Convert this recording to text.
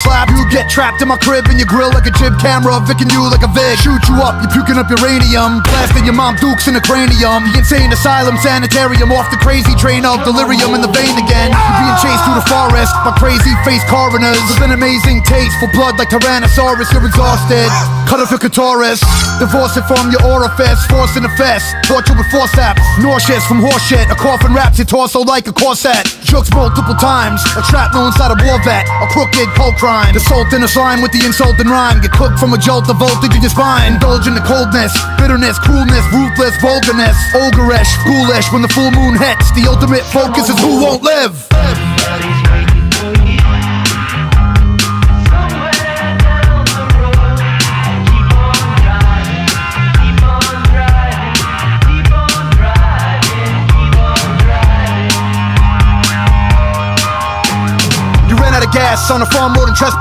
slap, you get trapped in my crib and your grill like a jib camera, vicking you like a vid. Shoot you up, you puking up uranium, blasting your mom dukes in the cranium. The insane asylum sanitarium, off the crazy train of delirium in the vein again. You're being chased through the forest by crazy face coroners with an amazing taste for blood like Tyrannosaurus. You're exhausted, cut off your clitoris, divorce it from your orifice, forcing the fest, torture with forceps, nauseous from horseshit. A coffin wraps your torso like a corset, jokes multiple times, a shrapnel inside a war vet, a crooked cold crime. The salt in the slime with the insult and rhyme, get cooked from a jolt of voltage in your spine. Indulge in the coldness, bitterness, cruelness, ruthless, vulgarness, ogreish, ghoulish. When the full moon hits, the ultimate focus is who won't live. Gas on a farm road and trespass.